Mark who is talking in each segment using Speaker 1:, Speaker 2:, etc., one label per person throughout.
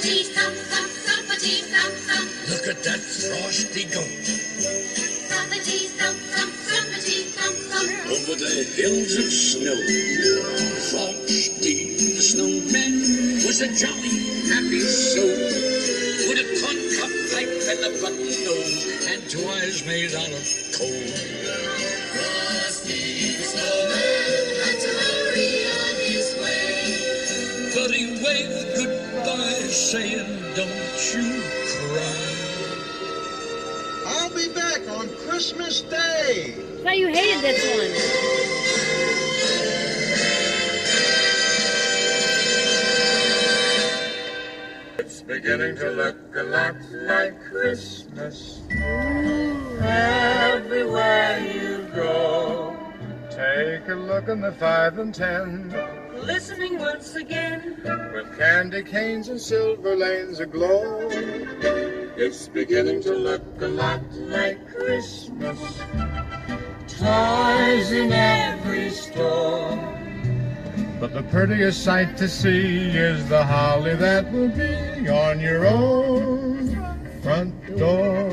Speaker 1: thumpity thump thump, thumpity thump thump.
Speaker 2: Look at that frosty goat.
Speaker 1: Thumpity thump thump, thumpity thump thump.
Speaker 2: Over the hills of snow, Frosty the snowman was a jolly, happy soul, with a corncob pipe and a button nose, and 2 eyes made out of coal.
Speaker 1: Frosty the snowman had to hurry on his way,
Speaker 2: But he waved goodbye, saying, don't you cry.
Speaker 3: I'll be back on Christmas Day.
Speaker 4: I thought you hated this one.
Speaker 5: It's beginning to look a lot like Christmas everywhere you go. Take a look in the 5 and 10,
Speaker 4: Listening once again.
Speaker 5: with candy canes and silver lanes aglow. It's beginning to look a lot like Christmas. Toys in every store. But the prettiest sight to see is the holly that will be on your own front door.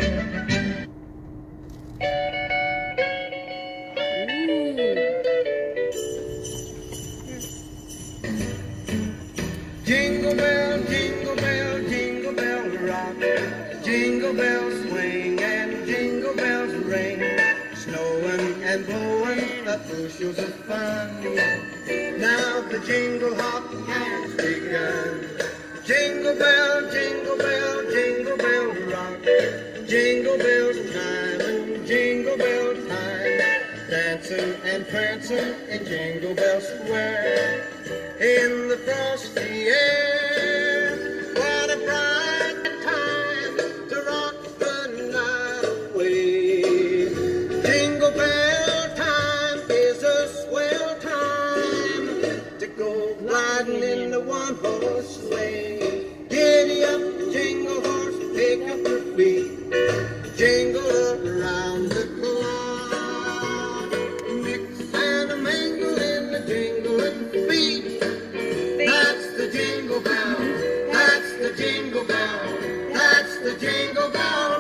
Speaker 3: Jingle bell, jingle bell, jingle bell rock. Jingle bells swing and jingle bells ring. Snowing and blowing up bushels of fun. Now the jingle hop has begun. Jingle bell, jingle bell, jingle bell rock. Jingle bells time and jingle bell time. Dancing and prancing in Jingle Bell Square. In the frosty air, what a bright time to rock the night away. Jingle bell time is a swell time to go gliding in the one-horse sleigh. Giddy up, jingle horse, pick up your feet, jingle around the clock. Mix and a mingle in the jingling beat. That's the jingle bell, that's the jingle bell, that's the jingle bell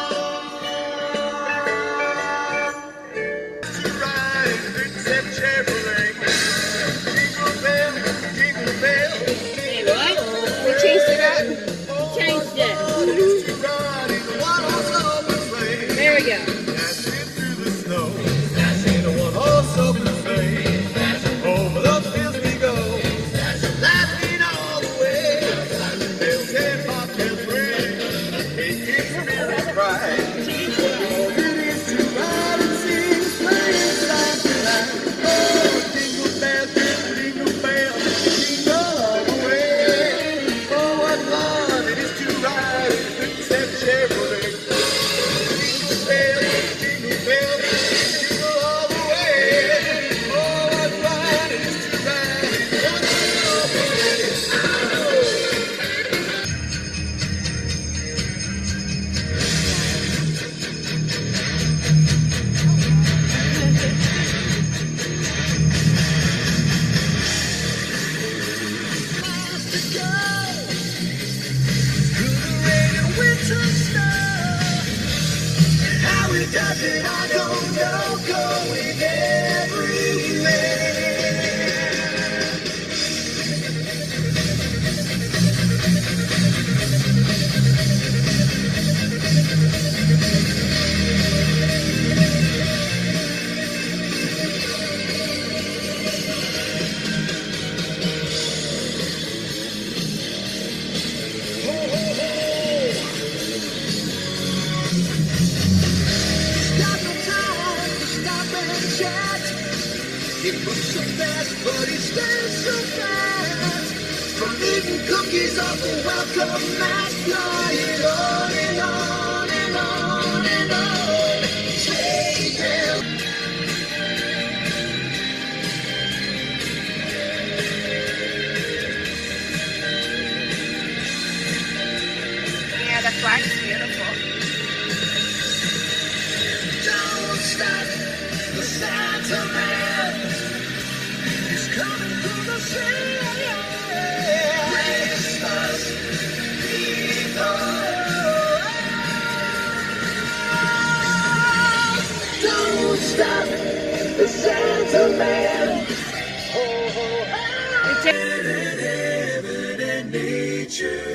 Speaker 3: rock. To ride, except Chevrolet. Jingle bell, jingle bell.
Speaker 4: Hey, what? We changed it up. Changed it.
Speaker 3: To ride in a one-horse open sleigh.
Speaker 4: There we go.
Speaker 3: Dashing through the snow, dashing a one-horse open sleigh. Over the fields we go, laughing all the way. Bells and bobtails ring, hey, kids and spirits cry. Oh, it is to ride and sing, sleighing side to side. Oh, jingle bells, jingle bells, jingle all the way. Oh, what fun it is to ride in a quick-step Chevrolet. Jingle bells, jingle all the way. Oh, what fun it is to ride in a How it does it, I don't know, going everywhere. Ho, ho, ho! Got no time to stop and chat. He moves so fast, but he stays so fast. From eating cookies off the welcome mat, flying on and on and on and on. Sleigh bells.
Speaker 6: Yeah, the flag's beautiful.
Speaker 3: Don't stop, the Santa Man is coming through the city. Christmas
Speaker 4: We changed.
Speaker 2: Nature.